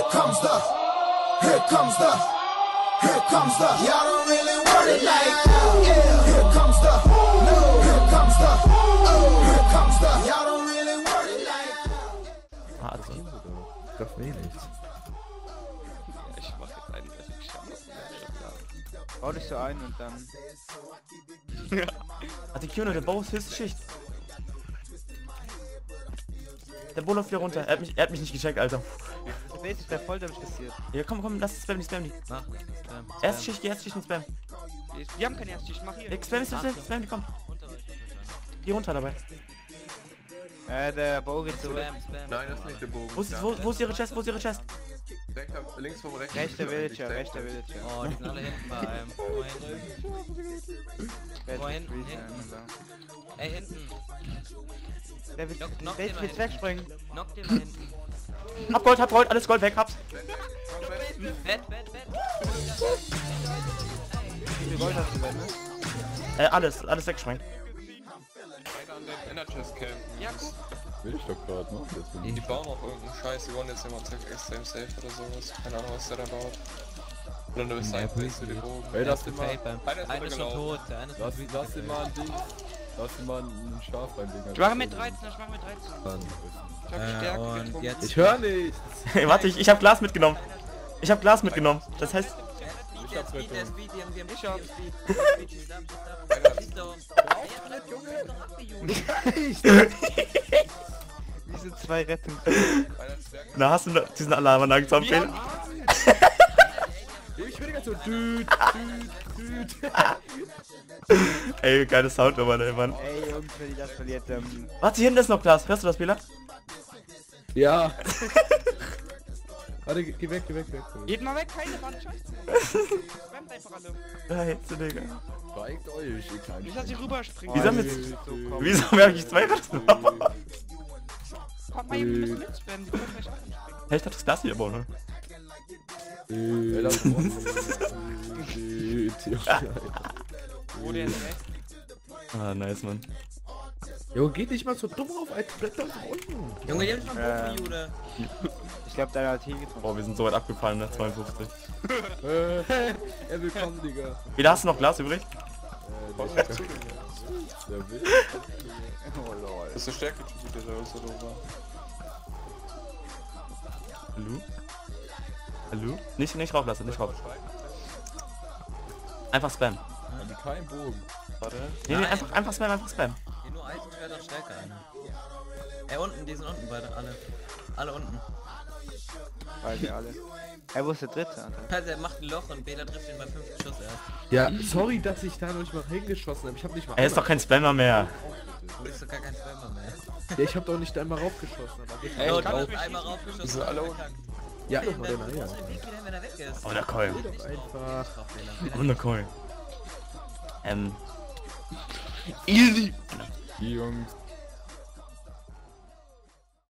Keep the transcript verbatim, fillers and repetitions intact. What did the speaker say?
comes the, here comes the, here comes the, y'all don't really want it like that, yeah. Here comes the, no, here comes the, oh, here comes the, y'all don't really want it like that. Ah, also, doch wenig. Ich mach jetzt einen, dass ich schaffe. Bau dich so ein und dann... Hat die Kino, der Bau ist höchste Schicht. Der Bo läuft wieder runter. Er hat mich, er hat mich nicht gecheckt, Alter. Der Base ist der Volldamage kassiert. Ja, komm, komm, lass es spam, die spam die. Mach. Spam. Erste Schicht, die erste Schicht und spam. Wir haben keine erste Schicht, mach hier. Ja, spam, spam, spam, spam, die kommt. Geh runter dabei. Äh, der Bow geht zurück. Spam, Spam. Nein, das ist nicht der Bogen. Wo ist, wo, wo ist ihre Chest? Wo ist ihre Chest? Rechter, links vom rechten. Rechter Villager, rechter Villager. Oh, die sind alle hinten bei einem. Wo hinten? Wo hinten? Hinten. Ey, hinten. Der will, Knock- knock der den will mal jetzt wegspringen. Knock den mal hinten. Hab Gold, hab Gold, alles Gold weg, hab's. Bett, Bett, Bett. Wie viel Gold hast du denn, ne? Äh, alles, alles wegsprengen. Einer an den Inner Chest campen. Ja, guck. Will ich doch gerade, ne? Deswegen. Die bauen auch irgendeinen Scheiß, die wollen jetzt immer extrem safe oder sowas. Keine Ahnung, was der da baut. Oder du bist Ja, einfach please, für den Bogen. Ey, lass Erste den mal, Paper. Einer ist Einer ist schon runtergelaufen. tot. Der eine ist lass, schon lass den mal ein Ding, lass den mal ein Schaf reinlegen. Ich mache mit dreizehn, ich mache mit dreizehn. Ich hab Äh, Stärke und getrunken. jetzt... Ich höre nicht! Hey, warte, ich, ich hab Glas mitgenommen. Ich hab Glas mitgenommen. Das heißt, Der ist Speed, der ist Speed, die haben, die haben Ich hab- Speed. Speed, schieß ab, schieß ab. Schieß doch. Diese zwei retten. Einer ist Stärke. na hast du noch diesen Alarmanlage zu empfehlen? Ich bin die ganze Zeit so düt, düt, düt. Ey, geile Soundnummer, ey, Mann. Ey Jungs, wenn die das verliert, ähm... Warte, hier hinten ist noch Glas. Hörst du das, Bela? Ja. Warte, geh weg, geh weg, weg. Geht mal weg, keine Wand, scheiße. Spammt einfach alle. Ja, jetzt, Digga. Zeigt euch, ihr kleinen Ich lass sie rüberspringen. Wieso haben jetzt- Wieso merke ich zwei Resten? Kommt mal eben ein bisschen mitspammen, die können gleich auch nicht springen. Hey, ich dachte, das Glas hier bauen, ne? Ey, lass Wo der ist rechts? Ah, nice, Mann. Jo, geht nicht mal so dumm auf, Alter. Bleib doch unten. Junge, die haben schon Äh. Profi, Jude. Ich glaube, der hat hier getroffen. Boah, wir sind so weit abgefallen, ne? zweiundfünfzig. Äh, er will kommen, Digga. Wieder hast du noch Glas übrig? Äh, der, der will. Oh lol. Das ist der Stärke-Typ, der da ist oder so. Hallo? Hallo? Nicht, nicht rauflassen, nicht rauf. Einfach spam. Haben die keinen Bogen. Warte. Nee, nee, Nein. einfach, einfach spam, einfach spam. Hier nur Eisenschwert und Stärke ein. Ey, unten, die sind unten beide, alle. Alle unten. Weil wir alle. Ey, wo ist der dritte, Alter? Also er macht ein Loch und Bela trifft ihn bei fünfzig Schuss erst. Ja, sorry, dass ich da noch nicht mal hingeschossen habe. Ich habe nicht mal. Er ist doch kein Spammer mehr. Du bist doch gar kein Spammer mehr. Ja, ich habe doch nicht einmal raufgeschossen. Aber Ey, Oh, ich du kann hast nicht einmal raufgeschossen. Die sind alle und unten. verkackt. ja, Ey, doch mal der den muss Eier. den Weg wieder, wenn er weg ist. Oh, der Coil. Einfach. Drauf, Bela. Bela. Wundercoil. Ähm. Easy. Die Jungs.